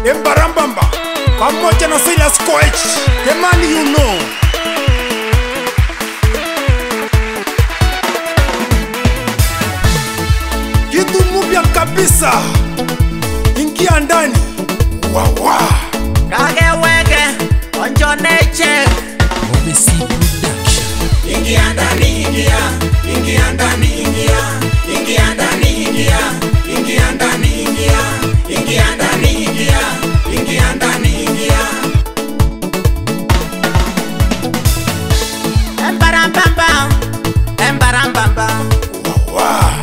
Embarambamba, pamoja na Cyrus Koech. The man you know. Kitu mpya kabisa. Ingia ndani. Wawa. Kage wege, onjo neche. OBC Production. Ingia ndani, ingia. Ingia ndani, ingia. Ingia ndani, ingia. Ingia ndani, ingia. Ingia ndani, ingia. Ingia ndani, ingia. Embarambamba, embarambamba. Wawa.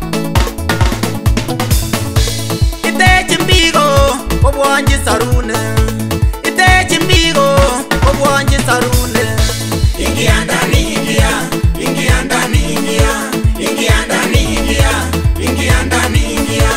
Ite chimbigo, obwanji sarune. Ite chimbigo, obwanji sarune. Ingia ndani, ingia. Ingia ndani, ingia. Ingia ndani, ingia. Ingia ndani, ingia.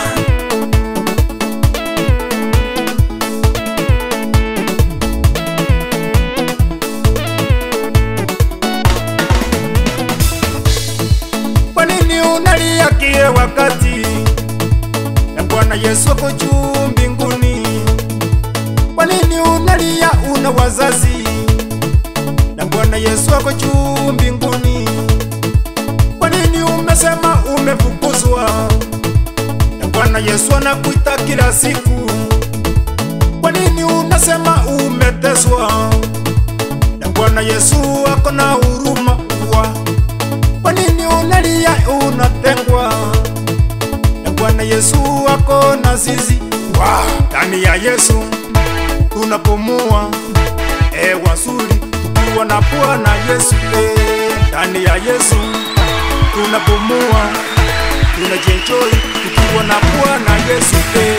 Kwa nini unalia kila wakati? Na Bwana Yesu ako juu mbinguni. Kwa nini unalia una wazazi? Na Bwana Yesu ako juu mbinguni. Kwa nini umesema umefukuzwa? Na Bwana Yesu anakuita kila siku. Kwa nini unasema umeteswa? Na Bwana Yesu ako na huruma. Kwa nini unalia unatengwa? Na Bwana Yesu ako na sisi. Ndani ya Yesu tunapumua hewa nzuri tukiwa na Bwana Yesu. Ndani ya Yesu tunapumua, tunajienjoy tukiwa na Bwana Yesu.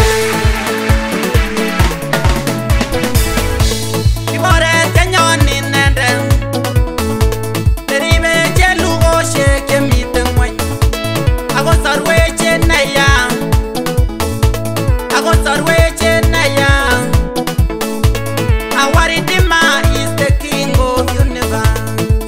Ibore tenyoni nende. Teribe chelu oshe kemite mwen. Ago sarweche naya. Ago sarweche naya. Our Redeemer is the King of universe.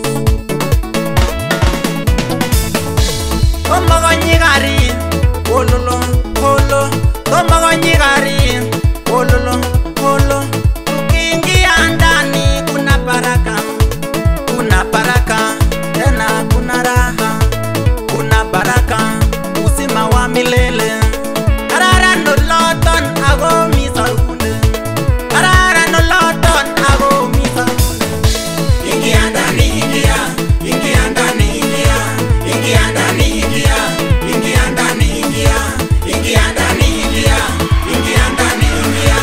Tomogonyigari, ololo, olo. Tomogonyigari, ololo, olo. Tukiingia ndani kuna baraka. Kuna baraka, tena kuna raha. Kuna baraka, uzima wa milele. Karara no loton ago misarune. Karara no loton ago misarune. Ingia ndani, ingia. Ingia ndani, ingia. Ingia ndani, ingia. Ingia ndani, ingia. Ingia ndani, ingia. Ingia ndani, ingia.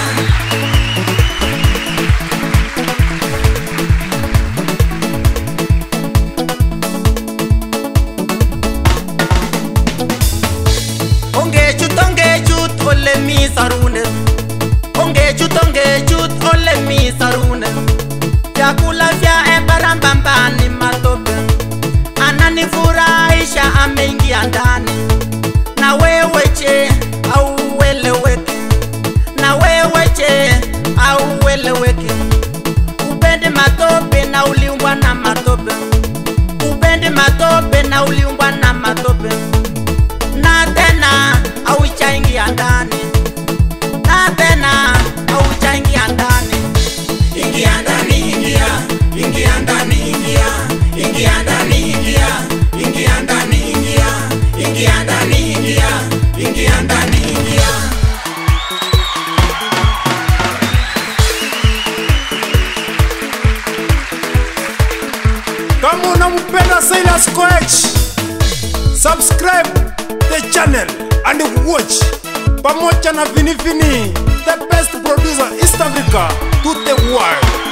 Ongechut ole mi sarune. Ongechut ole mi sarune. Vyakula vya Embarambamba ni matope. Ananifurahisha ameingia ndani. Na wewe je au ueleweke? Na wewe je au ueleweke? Upende matope na uliumbwa na matope. Upende matope na uliumbwa na matope. Na tena haujaingia ndani. Na tena haujaingia ndani. Ingia ndani, ingia. Ingia ndani, ingia. Ingia ndani, ingia. Ingia ndani, ingia. Ingia ndani, ingia. Ingia ndani, ingia. Kama unampenda Cyrus Koech, subscribe the channel and watch. Pamoja na Vini, the best producer East Africa to the world.